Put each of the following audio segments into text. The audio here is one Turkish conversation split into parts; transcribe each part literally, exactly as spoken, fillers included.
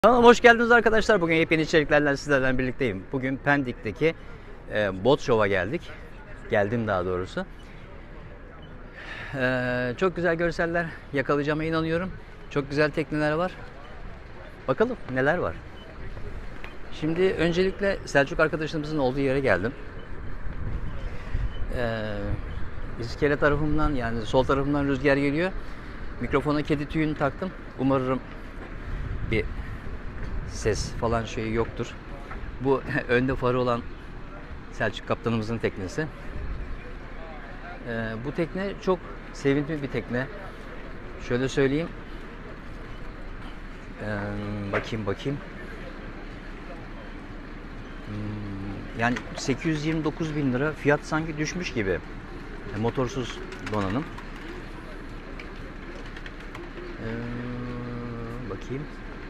Kanalıma hoş geldiniz arkadaşlar. Bugün yepyeni içeriklerle sizlerle birlikteyim. Bugün Pendik'teki e, Bot Show'a geldik. Geldim daha doğrusu. E, çok güzel görseller yakalayacağıma inanıyorum. Çok güzel tekneler var. Bakalım neler var. Şimdi öncelikle Selçuk arkadaşımızın olduğu yere geldim. E, iskele tarafımdan, yani sol tarafımdan rüzgar geliyor. Mikrofona kedi tüyünü taktım. Umarım bir ses falan şey yoktur. Bu önde farı olan Selçuk kaptanımızın teknesi. Ee, bu tekne çok sevimli bir tekne. Şöyle söyleyeyim. Ee, bakayım bakayım. Hmm, yani sekiz yüz yirmi dokuz bin lira fiyat sanki düşmüş gibi. Motorsuz donanım. Ee, bakayım.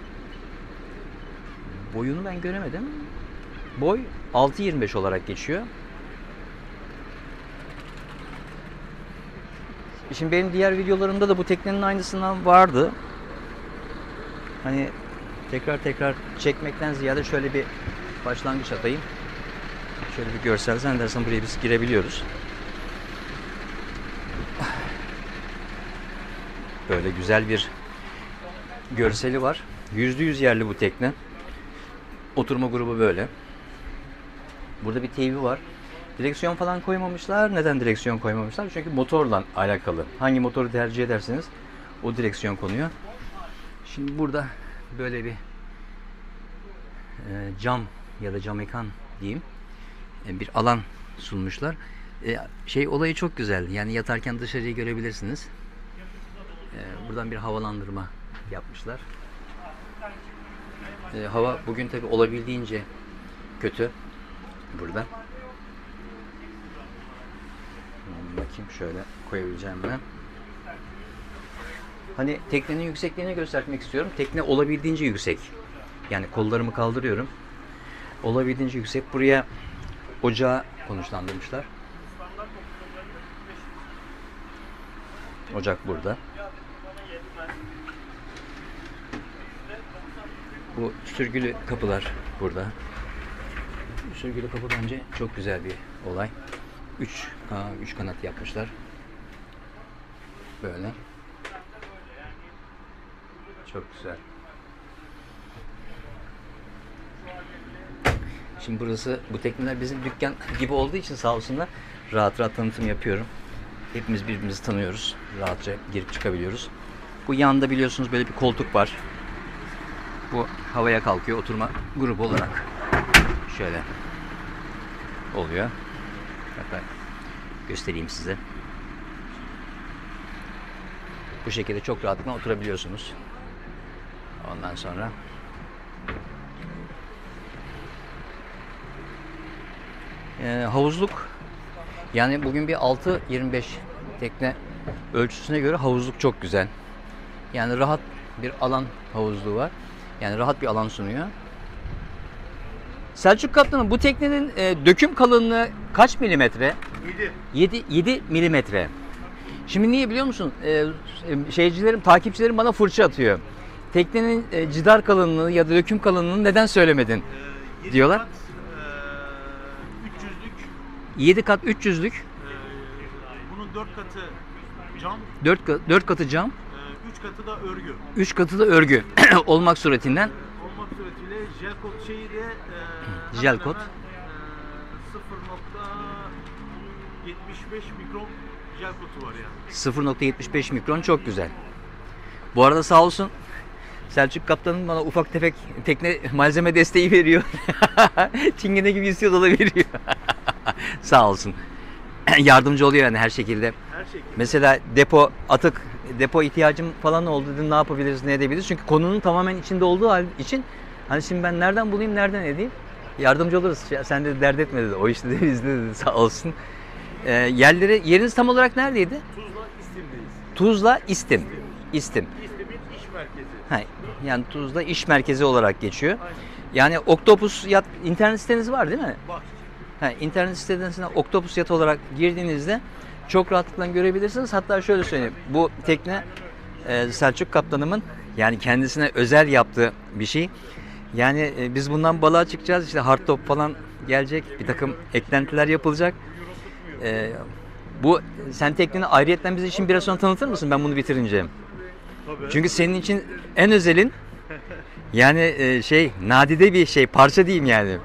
Boyunu ben göremedim. Boy altı yirmi beş olarak geçiyor. Şimdi benim diğer videolarımda da bu teknenin aynısından vardı. Hani tekrar tekrar çekmekten ziyade şöyle bir başlangıç atayım. Şöyle bir görsel zannedersem buraya biz girebiliyoruz. Böyle güzel bir görseli var. yüzde yüz yerli bu tekne. Oturma grubu böyle. Burada bir T V var. Direksiyon falan koymamışlar. Neden direksiyon koymamışlar? Çünkü motorla alakalı. Hangi motoru tercih ederseniz o direksiyon konuyor. Şimdi burada böyle bir e, cam ya da cam mekan diyeyim. E, bir alan sunmuşlar. E, şey olayı çok güzel. Yani yatarken dışarıyı görebilirsiniz. E, buradan bir havalandırma yapmışlar. E, hava bugün tabi olabildiğince kötü burada. Bakayım şöyle koyabileceğim mi? Hani teknenin yüksekliğini göstermek istiyorum. Tekne olabildiğince yüksek. Yani kollarımı kaldırıyorum. Olabildiğince yüksek. Buraya ocağı konuşlandırmışlar. Ocak burada. Bu sürgülü kapılar burada. Sürgülü kapı bence çok güzel bir olay. üç üç kanat yapmışlar. Böyle. Çok güzel. Şimdi burası, bu tekneler bizim dükkan gibi olduğu için sağ olsunlar rahat rahat tanıtım yapıyorum. Hepimiz birbirimizi tanıyoruz. Rahatça girip çıkabiliyoruz. Bu yanında biliyorsunuz böyle bir koltuk var. Bu havaya kalkıyor, oturma grubu olarak. Şöyle oluyor. Hatta göstereyim size. Bu şekilde çok rahatlıkla oturabiliyorsunuz. Ondan sonra e, havuzluk, yani bugün bir altı yirmi beş tekne ölçüsüne göre havuzluk çok güzel. Yani rahat bir alan havuzluğu var. Yani rahat bir alan sunuyor. Selçuk kaptanım, bu teknenin e, döküm kalınlığı kaç milimetre? yedi. yedi milimetre. Şimdi niye biliyor musun? E, şeycilerim, takipçilerim bana fırça atıyor. Teknenin e, cidar kalınlığı ya da döküm kalınlığını neden söylemedin? Ee, diyorlar. Kat, e, üç yüzlük. yedi kat üç yüzlük. E, bunun dört katı cam. dört, dört katı cam. E, üç katı da örgü. üç katı da örgü olmak suretinden. Olmak suretiyle jel kot şeyi de e, Jel kot. sıfır nokta yetmiş beş mikron jel kotu var yani. sıfır nokta yetmiş beş mikron, çok güzel. Bu arada sağ olsun Selçuk kaptanım bana ufak tefek tekne malzeme desteği veriyor. Çingene gibi istiyor da veriyor. Sağ olsun. Yardımcı oluyor yani her şekilde. Her şekilde. Mesela depo, atık, depo ihtiyacım falan oldu dedim, ne yapabiliriz, ne edebiliriz? Çünkü konunun tamamen içinde olduğu hal için hani şimdi ben nereden bulayım, nereden edeyim? Yardımcı oluruz. Sen de dert etme dedi. O işte de bizde dedi, sağ olsun. Ee, yerleri, yeriniz tam olarak neredeydi? Tuzla İstim'deyiz. Tuzla İstim. İstim. İstim'in iş merkezi. Ha, yani Tuzla iş merkezi olarak geçiyor. Aynen. Yani Oktopus Yat internet siteniz var değil mi? Var. Ha, internet sitesinden Oktopus Yat olarak girdiğinizde çok rahatlıkla görebilirsiniz. Hatta şöyle söyleyeyim. Bu tekne e, Selçuk kaptanımın Yani kendisine özel yaptığı bir şey. Yani e, biz bundan balığa çıkacağız. İşte hardtop falan gelecek. Bir takım eklentiler yapılacak. E, bu sen tekneni ayrıyetten bize için biraz sonra tanıtır mısın ben bunu bitirince? Tabii. Çünkü senin için en özelin yani e, şey nadide bir şey parça diyeyim yani.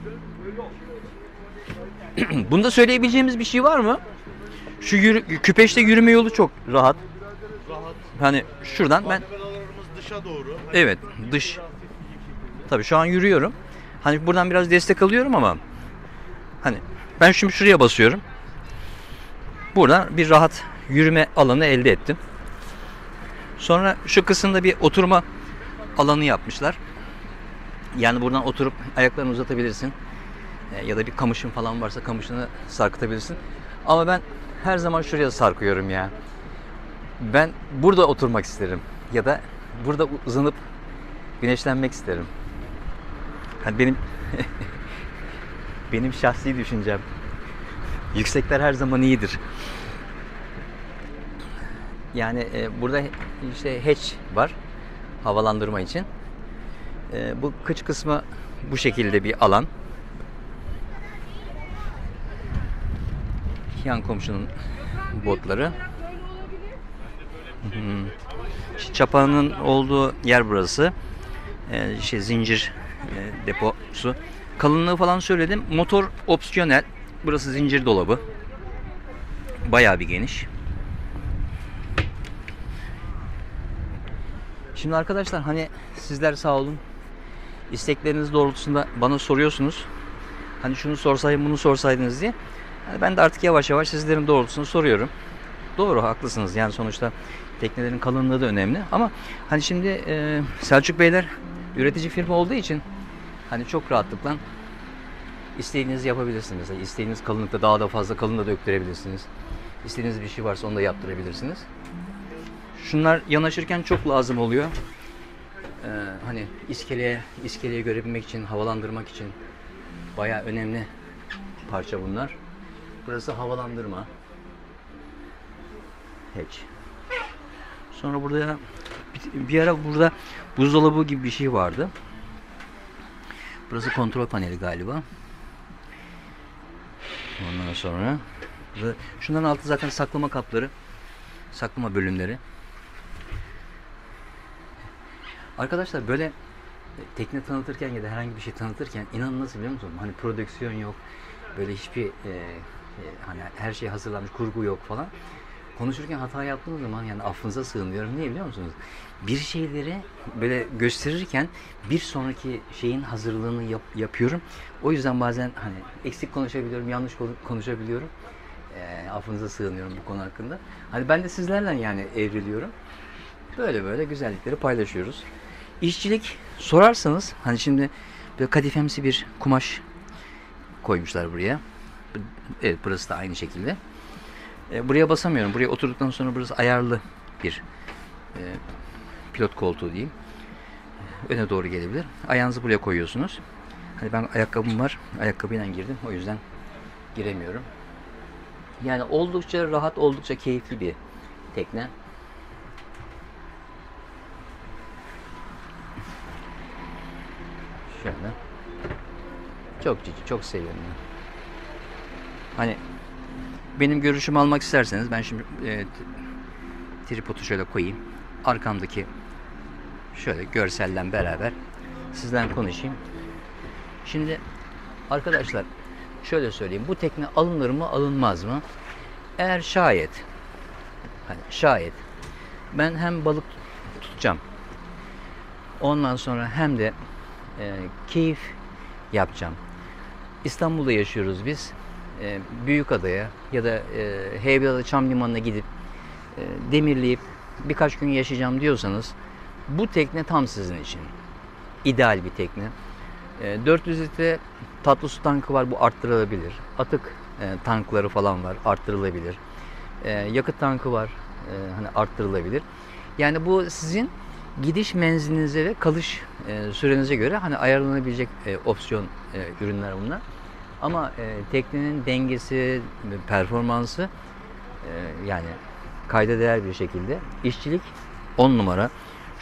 Bunda söyleyebileceğimiz bir şey var mı? Şu yürü, küpeşte yürüme yolu çok rahat. Rahat. Hani şuradan ben Malzemelerimiz dışa doğru. Hani evet dış tabii şu an yürüyorum. Hani buradan biraz destek alıyorum ama hani ben şimdi şuraya basıyorum. Buradan bir rahat yürüme alanı elde ettim. Sonra şu kısımda bir oturma alanı yapmışlar. Yani buradan oturup ayaklarını uzatabilirsin. E, ya da bir kamışın falan varsa kamışını sarkıtabilirsin. Ama ben her zaman şuraya sarkıyorum ya. Ben burada oturmak isterim. Ya da burada uzanıp güneşlenmek isterim. Yani benim benim şahsi düşüncem. Yüksekler her zaman iyidir. Yani e, burada işte hatch var havalandırma için. E, bu kıç kısmı bu şekilde bir alan. Yan komşunun botları. Hmm. Çapanın olduğu yer burası. E, şey zincir e, deposu. Kalınlığı falan söyledim. Motor opsiyonel. Burası zincir dolabı. Bayağı bir geniş. Şimdi arkadaşlar hani sizler sağ olun. İstekleriniz doğrultusunda bana soruyorsunuz. Hani şunu sorsaydım bunu sorsaydınız diye. Yani ben de artık yavaş yavaş sizlerin doğrultusunu soruyorum. Doğru haklısınız. Yani sonuçta teknelerin kalınlığı da önemli. Ama hani şimdi e, Selçuk Beyler üretici firma olduğu için hani çok rahatlıkla istediğinizi yapabilirsiniz. Yani istediğiniz kalınlıkta daha da fazla kalın da döktürebilirsiniz. İstediğiniz bir şey varsa onu da yaptırabilirsiniz. Şunlar yanaşırken çok lazım oluyor. Ee, hani iskeleye, iskeleye görebilmek için, havalandırmak için bayağı önemli parça bunlar. Burası havalandırma. Hatch. Sonra burada bir, bir ara burada buzdolabı gibi bir şey vardı. Burası kontrol paneli galiba. Ondan sonra şunların altı zaten saklama kapları, saklama bölümleri. Arkadaşlar böyle tekne tanıtırken ya da herhangi bir şey tanıtırken inanın nasıl biliyor musunuz? Hani prodüksiyon yok, böyle hiçbir e, e, hani her şey hazırlanmış, kurgu yok falan. Konuşurken hata yaptığınız zaman yani affınıza sığınıyorum. Niye biliyor musunuz? Bir şeyleri böyle gösterirken bir sonraki şeyin hazırlığını yap, yapıyorum. O yüzden bazen hani eksik konuşabiliyorum, yanlış konuşabiliyorum. E, affınıza sığınıyorum bu konu hakkında. Hani ben de sizlerle yani evriliyorum. Böyle böyle güzellikleri paylaşıyoruz. İşçilik sorarsanız hani şimdi böyle kadifemsi bir kumaş koymuşlar buraya. Evet burası da aynı şekilde. E, buraya basamıyorum. Buraya oturduktan sonra burası ayarlı bir e, pilot koltuğu diyeyim. Öne doğru gelebilir. Ayağınızı buraya koyuyorsunuz. Hani ben ayakkabım var. Ayakkabıyla girdim. O yüzden giremiyorum. Yani oldukça rahat, oldukça keyifli bir tekne. Şöyle. Çok cici, çok seviyorum ben. Hani benim görüşümü almak isterseniz ben şimdi e, tripodu şöyle koyayım. Arkamdaki şöyle görsellen beraber sizden konuşayım. Şimdi arkadaşlar şöyle söyleyeyim. Bu tekne alınır mı alınmaz mı? Eğer şayet hani şayet ben hem balık tutacağım. Ondan sonra hem de e, keyif yapacağım. İstanbul'da yaşıyoruz biz. E, Büyükada'ya ya da e, Heybeliada Çam Limanı'na gidip e, demirleyip birkaç gün yaşayacağım diyorsanız bu tekne tam sizin için. İdeal bir tekne. E, dört yüz litre tatlı su tankı var, bu arttırılabilir. Atık e, tankları falan var, arttırılabilir. E, yakıt tankı var, e, hani arttırılabilir. Yani bu sizin gidiş menzilinize ve kalış e, sürenize göre hani ayarlanabilecek e, opsiyon e, ürünler bunlar. Ama e, teknenin dengesi, performansı e, yani kayda değer bir şekilde. İşçilik on numara.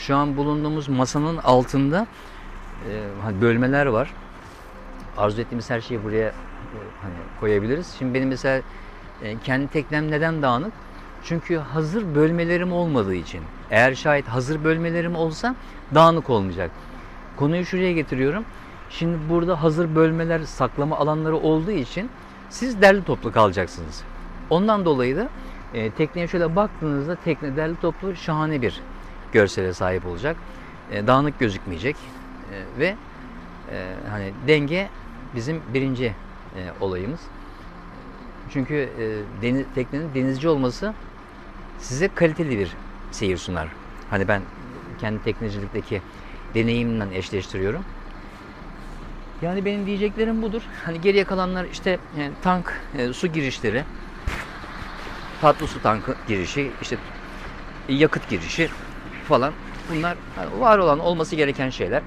şu an bulunduğumuz masanın altında e, hani bölmeler var. Arzu ettiğimiz her şeyi buraya e, hani koyabiliriz. Şimdi benim mesela e, kendi teknem neden dağınık? Çünkü hazır bölmelerim olmadığı için. Eğer şayet hazır bölmelerim olsa dağınık olmayacak. Konuyu şuraya getiriyorum. Şimdi burada hazır bölmeler, saklama alanları olduğu için siz derli toplu kalacaksınız. Ondan dolayı da e, tekneye şöyle baktığınızda tekne derli toplu şahane bir görsele sahip olacak. E, dağınık gözükmeyecek. E, ve e, hani denge bizim birinci e, olayımız. Çünkü e, deniz, teknenin denizci olması size kaliteli bir seyir sunar. Hani ben kendi teknecilikteki deneyimimden eşleştiriyorum. Yani benim diyeceklerim budur. Hani geriye kalanlar işte yani tank, e, su girişleri, tatlı su tankı girişi, işte yakıt girişi falan. Bunlar hani var olan, olması gereken şeyler.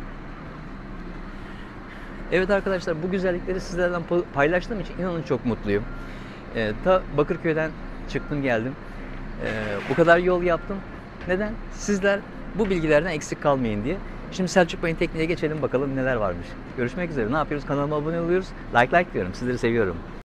Evet arkadaşlar, bu güzellikleri sizlerden paylaştığım için inanın çok mutluyum. E, ta Bakırköy'den çıktım geldim. E, bu kadar yol yaptım. Neden? Sizler bu bilgilerden eksik kalmayın diye. Şimdi Selçuk Bey'in tekneye geçelim bakalım neler varmış. Görüşmek üzere. Ne yapıyoruz? Kanalıma abone oluyoruz. Like like diyorum. Sizleri seviyorum.